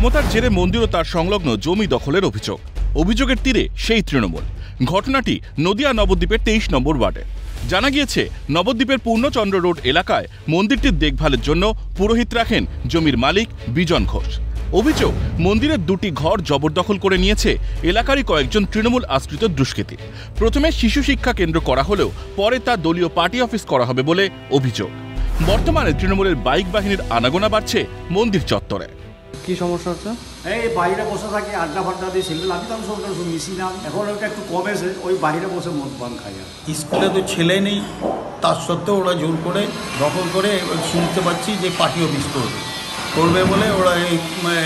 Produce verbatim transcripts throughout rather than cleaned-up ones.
ক্ষমতার জেরে মন্দির ও তার সংলগ্ন জমি দখলের অভিযোগ। অভিযোগের তীরে সেই তৃণমূল। ঘটনাটি নদিয়া নবদ্বীপের তেইশ নম্বর ওয়ার্ডে। জানা গিয়েছে, নবদ্বীপের পূর্ণচন্দ্র রোড এলাকায় মন্দিরটির দেখভালের জন্য পুরোহিত রাখেন জমির মালিক বিজন ঘোষ। অভিযোগ, মন্দিরের দুটি ঘর জবরদখল করে নিয়েছে এলাকারই কয়েকজন তৃণমূল আশ্রিত দুষ্কৃতী। প্রথমে শিশু শিক্ষা কেন্দ্র করা হলেও পরে তা দলীয় পার্টি অফিস করা হবে বলে অভিযোগ। বর্তমানে তৃণমূলের বাইক বাহিনীর আনাগোনা বাড়ছে মন্দির চত্বরে। কি সমস্যা হচ্ছে? এই বাইরে বসে থাকি, আড্ডা ফাড্ডা দিয়ে ছেলে আমি তো সরকার মিশি না, এখন ওটা একটু কমেছে, ওই বাইরে বসে মদ পান খাই। স্কুলে তো ছেলে নেই, তার সত্ত্বেও ওরা জোর করে দখল করে শুনতে পাচ্ছি যে পার্টি অফিস করবে করবে বলে ওরা এই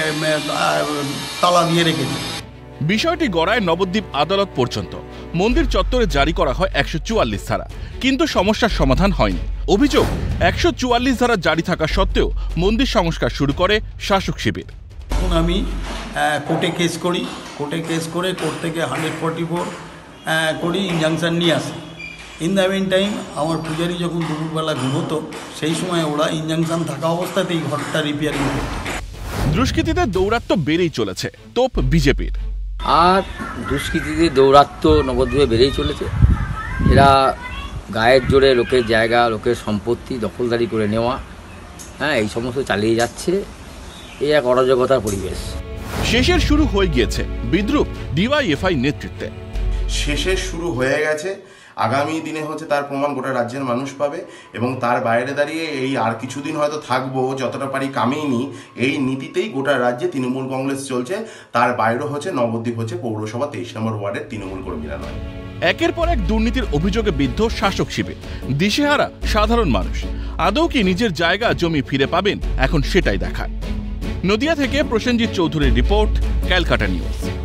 তালা দিয়ে রেখেছে। বিষয়টি গড়ায় নবদ্বীপ আদালত পর্যন্ত। মন্দির চত্বরে জারি করা হয় একশো চুয়াল্লিশ ধারা, কিন্তু সমস্যার সমাধান হয়নি। অভিযোগ, একশো চুয়াল্লিশ ধারা জারি থাকা সত্ত্বেও মন্দির সংস্কার শুরু করে শাসক শিবির। এখন আমি কোর্টে কেস করি, কোর্টে কেস করে কোর্ট থেকে হান্ড্রেড ফর্টি ফোর করি, ইনজাংশন নিয়ে আসি। ইন দ্য মিন টাইম আমার পূজারি যখন দুপুরবেলা ঘুমোতো, সেই সময় ওরা ইনজাংশন থাকা অবস্থাতেই ঘরটা রিপেয়ারিং করত। দুষ্কৃতীদের দৌরাত্ম্য বেড়েই চলেছে, তোপ বিজেপির। আর দুষ্কৃতীদের দৌরাত্ম্য নবদ্বীপে বেড়েই চলেছে। এরা গায়ের জোরে লোকের জায়গা, লোকের সম্পত্তি দখলদারি করে নেওয়া, হ্যাঁ, এই সমস্ত চালিয়ে যাচ্ছে। এই এক অরাজকতার পরিবেশ। শেষের শুরু হয়ে গিয়েছে বিদ্রুপ ডিওয়াইএফআই নেতৃত্বে। শেষের শুরু হয়ে গেছে, আগামী দিনে হচ্ছে তার প্রমাণ গোটা রাজ্যের মানুষ পাবে। এবং তার বাইরে দাঁড়িয়ে এই আর কিছুদিন হয়তো থাকবো, যতটা পারি কামিয়ে নিই, এই নীতিতেই গোটা রাজ্যে তৃণমূল কংগ্রেস চলছে। তার বাইরে হচ্ছে নবদ্বীপ হচ্ছে পৌরসভা তেইশ নম্বর ওয়ার্ডের তৃণমূল কর্মীরা নয়। একের পর এক দুর্নীতির অভিযোগে বিদ্ধ শাসক শিবির, দিশেহারা সাধারণ মানুষ। আদৌ কি নিজের জায়গা জমি ফিরে পাবেন, এখন সেটাই দেখায়। নদিয়া থেকে প্রসেনজিৎ চৌধুরীর রিপোর্ট, ক্যালকাটা নিউজ।